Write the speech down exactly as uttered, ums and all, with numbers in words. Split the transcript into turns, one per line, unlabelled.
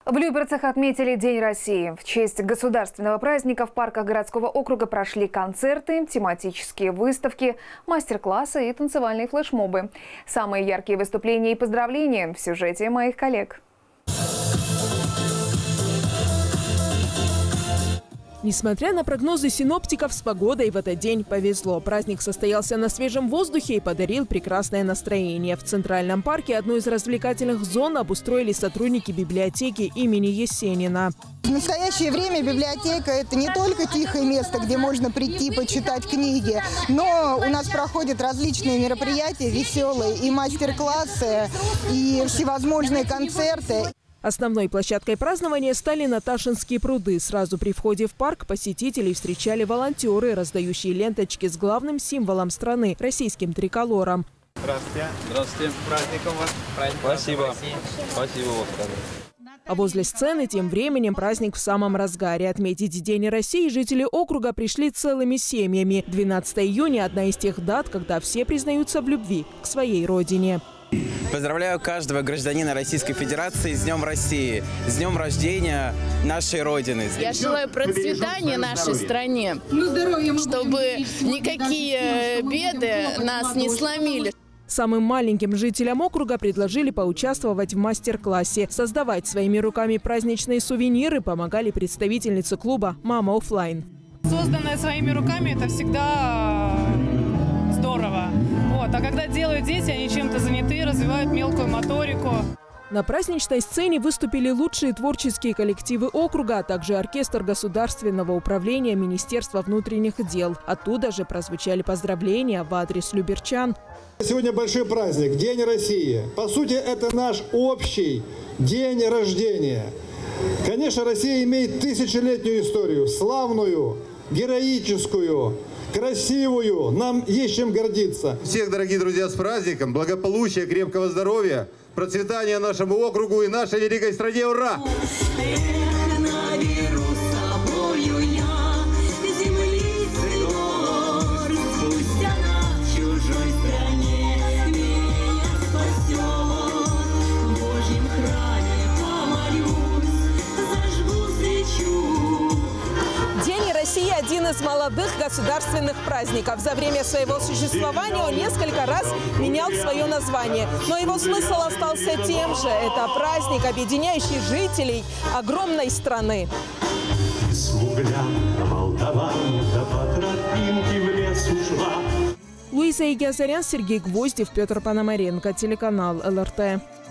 В Люберцах отметили День России. В честь государственного праздника в парках городского округа прошли концерты, тематические выставки, мастер-классы и танцевальные флешмобы. Самые яркие выступления и поздравления в сюжете моих коллег.
Несмотря на прогнозы синоптиков, с погодой в этот день повезло. Праздник состоялся на свежем воздухе и подарил прекрасное настроение. В Центральном парке одну из развлекательных зон обустроили сотрудники библиотеки имени Есенина.
В настоящее время библиотека – это не только тихое место, где можно прийти почитать книги, но у нас проходят различные мероприятия веселые, и мастер-классы, и всевозможные концерты.
Основной площадкой празднования стали Наташинские пруды. Сразу при входе в парк посетителей встречали волонтеры, раздающие ленточки с главным символом страны – российским триколором.
Здравствуйте. Здравствуйте. С праздником вас. Праздник. Спасибо. Спасибо вам.
А возле сцены тем временем праздник в самом разгаре. Отметить День России жители округа пришли целыми семьями. двенадцатого июня – одна из тех дат, когда все признаются в любви к своей родине.
Поздравляю каждого гражданина Российской Федерации с Днем России, с днем рождения нашей Родины.
Я желаю процветания нашей стране, чтобы никакие беды нас не сломили.
Самым маленьким жителям округа предложили поучаствовать в мастер-классе. Создавать своими руками праздничные сувениры помогали представительницы клуба «Мама оффлайн».
Созданное своими руками – это всегда здорово. Вот. А когда делают дети, они чем-то заняты, развивают мелкую моторику.
На праздничной сцене выступили лучшие творческие коллективы округа, а также оркестр Государственного управления Министерства внутренних дел. Оттуда же прозвучали поздравления в адрес люберчан.
Сегодня большой праздник – День России. По сути, это наш общий день рождения. Конечно, Россия имеет тысячелетнюю историю, славную, героическую, красивую. Нам есть чем гордиться.
Всех, дорогие друзья, с праздником, благополучия, крепкого здоровья, процветания нашему округу и нашей великой стране. Ура!
Россия – один из молодых государственных праздников. За время своего существования он несколько раз менял свое название. Но его смысл остался тем же. Это праздник, объединяющий жителей огромной страны. Луиза Игиазарян, Сергей Гвоздев, Петр Пономаренко, телеканал эл эр тэ.